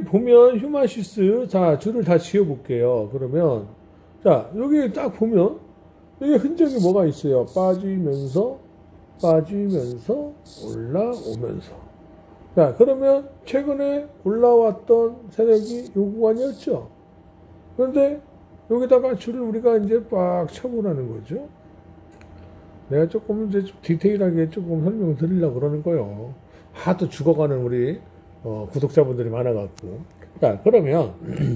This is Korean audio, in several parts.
보면 휴마시스, 자, 줄을 다 지어볼게요. 그러면, 자, 여기 딱 보면, 여기 흔적이 뭐가 있어요? 빠지면서, 올라오면서. 자, 그러면 최근에 올라왔던 세력이 요 구간이었죠? 그런데 여기다가 줄을 우리가 이제 빡 쳐보라는 거죠. 내가 조금 이제 좀 디테일하게 조금 설명드리려고 그러는 거예요. 하도 죽어가는 우리 구독자분들이 많아갖고. 자, 그러면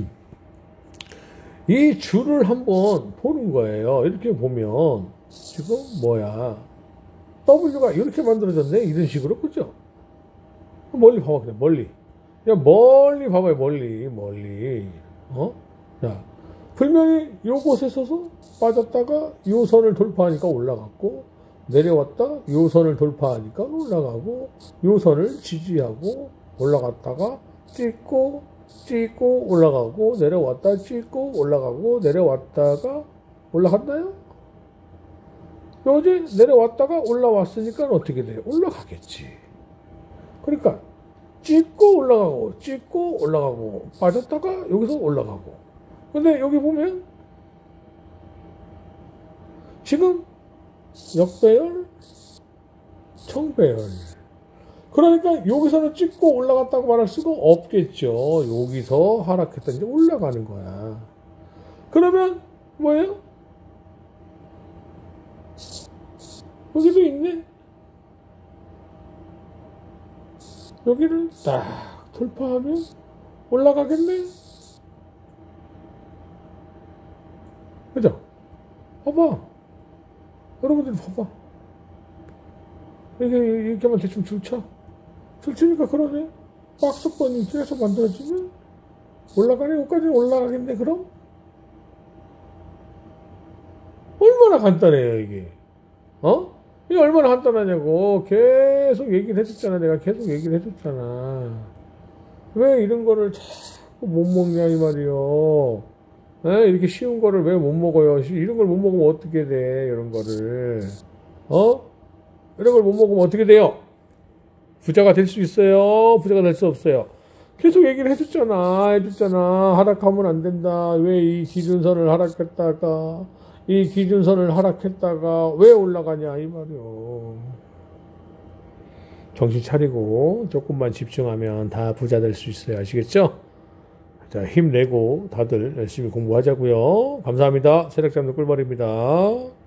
이 줄을 한번 보는 거예요. 이렇게 보면 지금 뭐야? W가 이렇게 만들어졌네. 이런 식으로, 그죠? 멀리 봐봐, 그냥 멀리. 그냥 멀리 봐봐요, 멀리. 자, 분명히 요곳에 서서 빠졌다가 요 선을 돌파하니까 올라갔고, 내려왔다 요 선을 돌파하니까 올라가고, 요 선을 지지하고 올라갔다가 찍고 올라가고, 내려왔다 찍고 올라가고, 내려왔다가 올라갔나요? 요새 내려왔다가 올라왔으니까 어떻게 돼요? 올라가겠지. 그러니까 찍고 올라가고 빠졌다가 여기서 올라가고. 근데 여기 보면 지금 역배열, 청배열. 그러니까 여기서는 찍고 올라갔다고 말할 수가 없겠죠. 여기서 하락했다 이제 올라가는 거야. 그러면 뭐예요? 여기도 있네. 여기를 딱 돌파하면 올라가겠네. 그죠? 봐봐. 여러분들 봐봐. 이렇게만 대충 줄쳐. 줄치니까 그러네. 박스권이 계속 만들어지면 올라가네. 여기까지 올라가겠네. 그럼? 얼마나 간단해요, 이게. 이게 얼마나 간단하냐고. 계속 얘기를 해줬잖아. 내가 계속 얘기를 해줬잖아. 왜 이런 거를 자꾸 못 먹냐, 이 말이요. 이렇게 쉬운 거를 왜 못 먹어요? 이런 걸 못 먹으면 어떻게 돼, 이런 거를. 이런 걸 못 먹으면 어떻게 돼요? 부자가 될 수 있어요? 부자가 될 수 없어요? 계속 얘기를 해줬잖아. 하락하면 안 된다. 왜 이 기준선을 하락했다가, 이 기준선을 하락했다가 왜 올라가냐, 이 말이요. 정신 차리고 조금만 집중하면 다 부자 될 수 있어요. 아시겠죠? 자, 힘내고 다들 열심히 공부하자고요. 감사합니다. 세력잡는 꿀벌입니다.